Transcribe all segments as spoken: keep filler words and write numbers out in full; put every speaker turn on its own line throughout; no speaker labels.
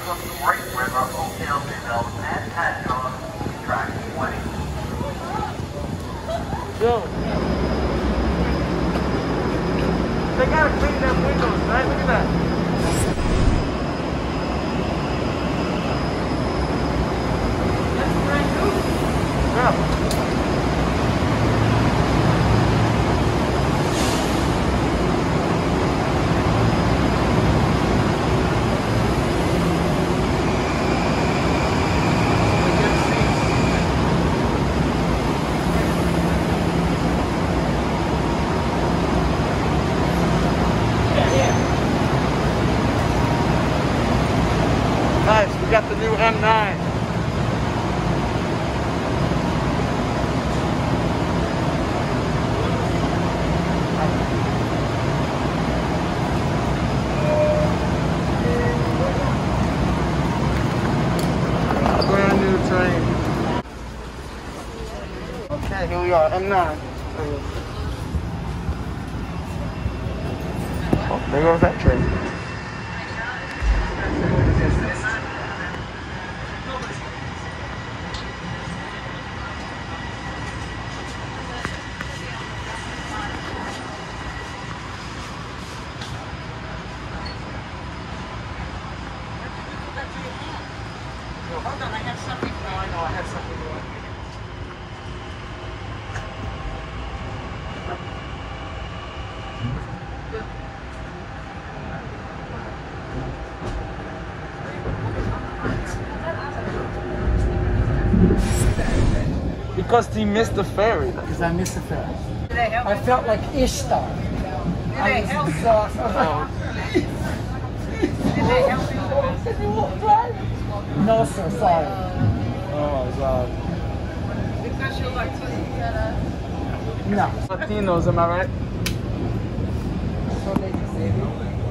from the Great River Hotel Development at Patton, track twenty.
Yo. They gotta clean them windows, right? Look at that. That's brand new. Yeah. Nice, we got the new M nine. Brand new train. Okay, here we are, M nine. Oh, there goes that train.
Hold on, I have something. No, I know, I have something to work.
Because he missed the ferry.
Because I missed the ferry.
Did they help
I
you?
felt like Ishtar.
Did
I
they
was
help you?
exhausted.
Did they help you?
No, sir, sorry.
Oh my god.
Because you're Latino.
No.
Latinos, am I right?
So they just say,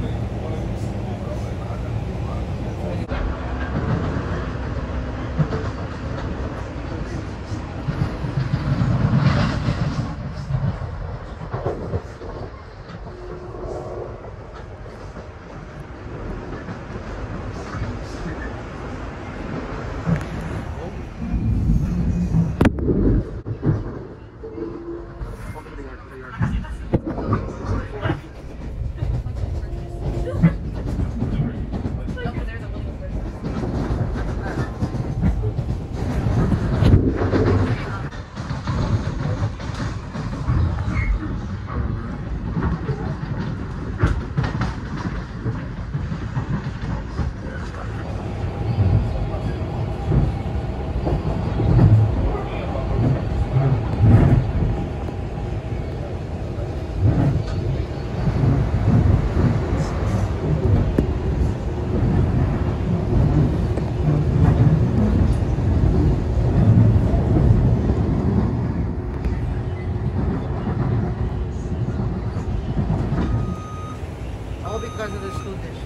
All because of the school dish.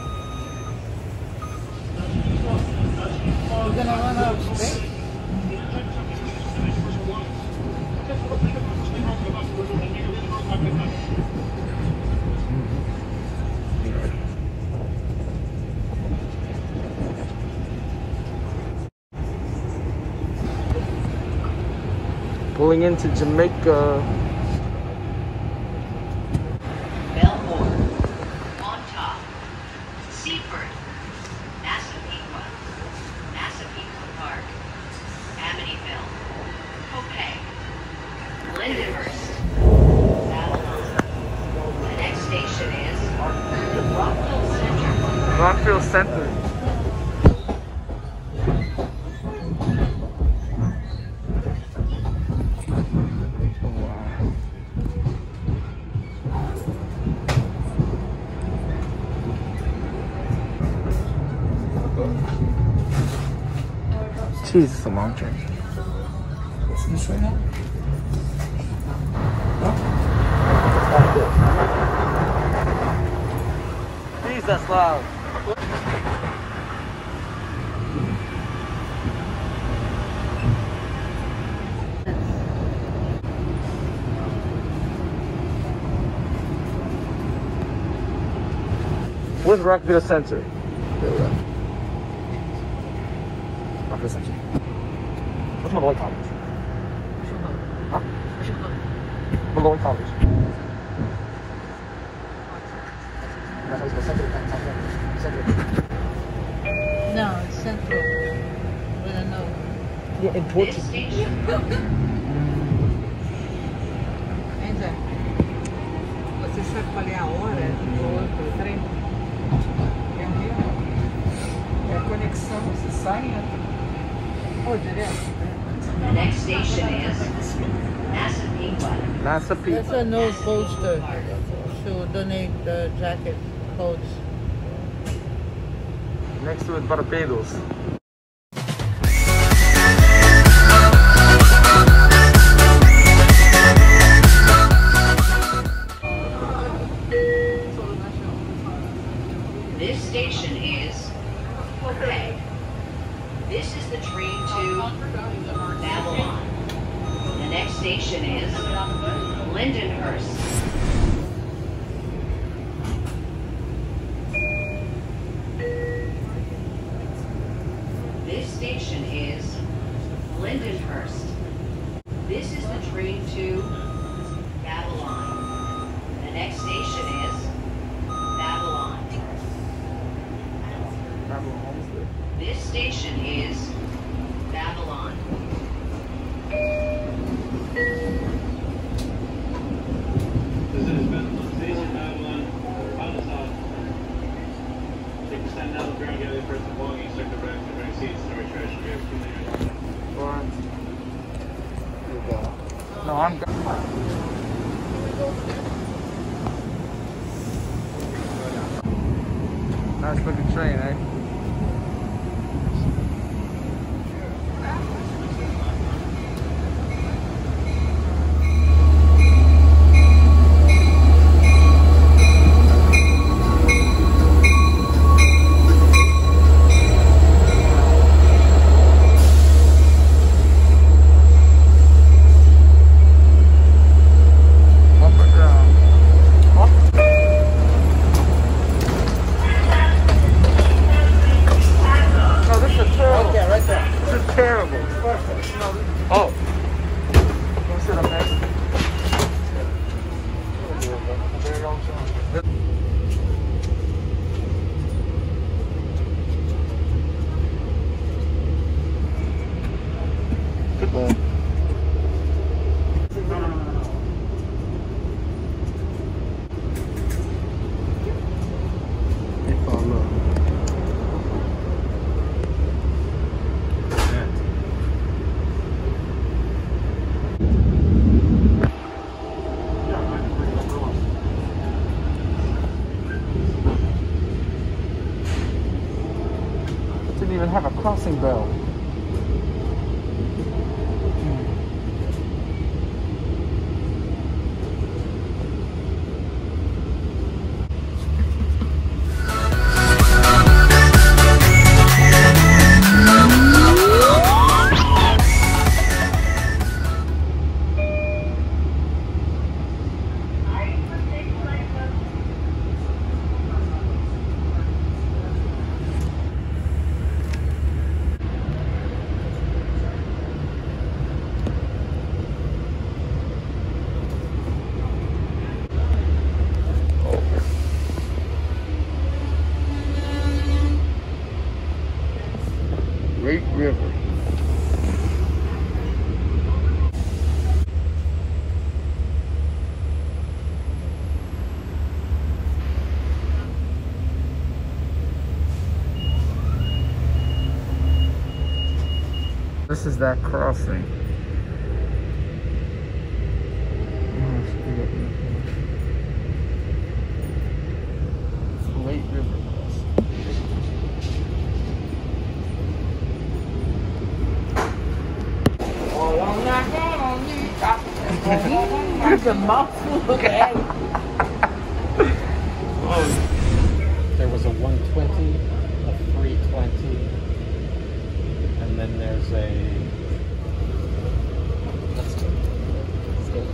we're gonna run out of space.
Pulling into Jamaica. Rockville Center. Jeez, it's a long train.
Is this right now?
Jeez, that's loud. Where's Rockville Center? There we go.
Listen. What's Malloy College? Huh? Malloy College. That's how it's called. Central. Central.
No, it's Central. With a no.
Yeah, in Portuguese.
Entra. Você sabe qual é a hora do outro trem? É o mesmo? É a conexão, você sai e entra. Oh, direto.
The next station is Massapequa.
Massapequa.
That's a no poster to donate the jacket codes.
Next to it, Barbados.
This station is okay. This is the train to Babylon. The next station is Lindenhurst. This station is Lindenhurst. This is the train to Babylon. The next station is Babylon. This station is Babylon.
This is Penn Station, Babylon. Out of stop. Take a stand down the ground, get the person belonging, start the back, the back seats, storage trash, we have two layers.
One. Here we go. No, I'm good. Nice looking train, eh? Oh. Go sit up there. There you go. Good boy. Didn't even have a crossing bell. Great River. This is that crossing. Great River crossing.
That's a mouthful of egg.
There was a one twenty, a three twenty, and then there's a. Let's go. Let's go.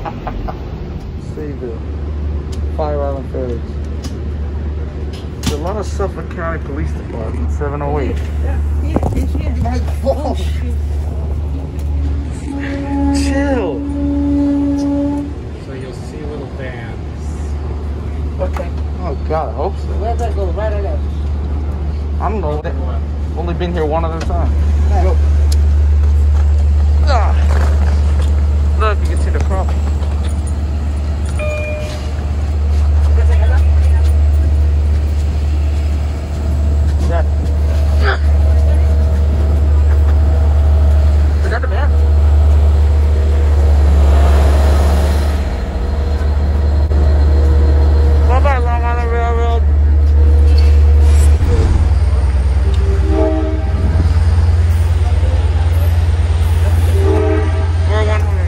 Sayville. Fire Island Ferries. There's a lot of Suffolk County Police Department, seven oh eight. My fault. Chill.
So you'll see little bands.
Okay. Oh God, I hope so.
Where's that go? Right or left?
I don't know. Only been here one other time. Go. Ah. Look, you can see the crop. That. Is that the band? Bye bye, Long Island Railroad. We're one hundred.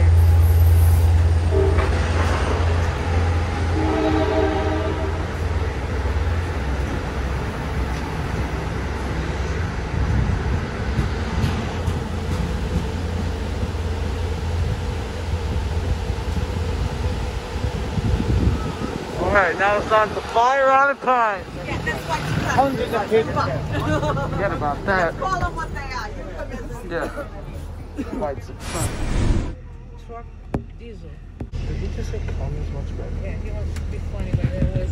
Alright, now it's on to Fire Island Pines.
Yeah, that's what you got.
Hundreds of people. Forget about that.
Call them what they are. You come in this
Yeah. Lights of sun.
truck diesel.
Did he just say Cummins much better?
Yeah, he wants to be funny, but it was.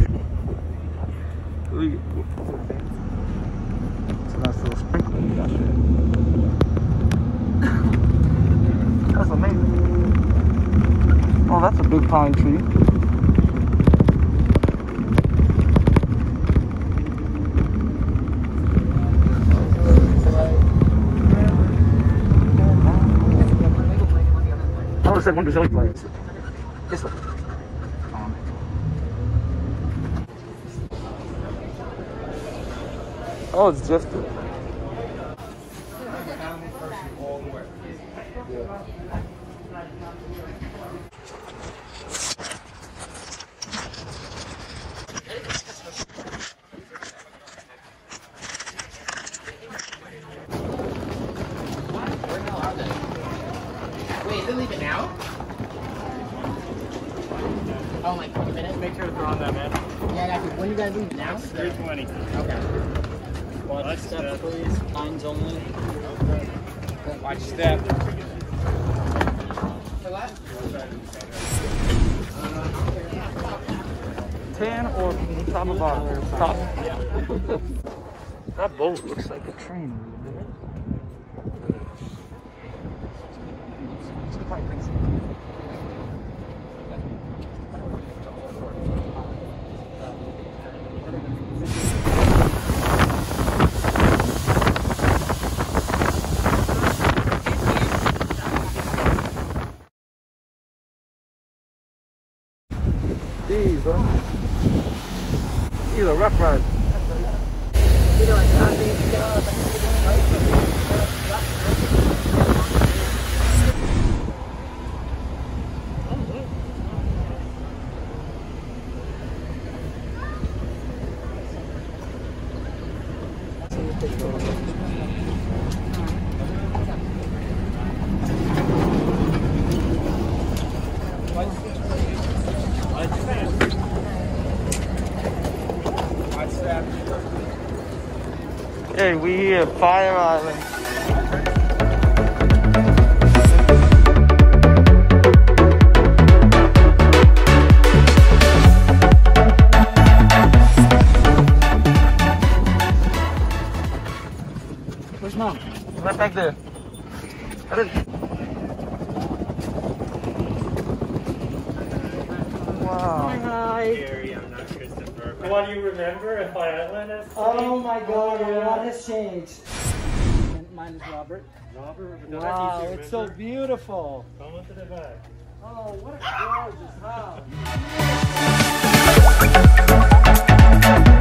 Look at it's a nice little sprinkler you got there. That's amazing. Oh, that's a big pine tree. I would have said one Brazilian place. This one. Oh, it's just it.
Wait, is it leaving now? Oh, like twenty minutes?
Make sure to throw on that, man.
Yeah, yeah. When you guys leave now?
three twenty.
Okay.
Watch step, please.
Lines only.
Watch step.
Tan or top of bottom? Top. That boat looks like a train. These are these are rough rides. Hey, we here at Fire Island. Where's Mom? Right back there. I didn't... Wow.
Hi.
Gary, I'm not Christopher. What do you remember if I Island?
Oh my God, a lot has changed. Mine is Robert.
Robert,
Wow, it's so beautiful.
Come into the back.
Oh, what a gorgeous house.